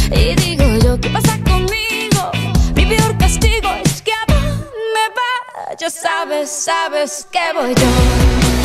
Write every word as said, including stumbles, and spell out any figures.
Y digo yo, ¿qué pasa conmigo? Mi peor castigo es que a mí me va. Ya sabes, sabes que voy yo.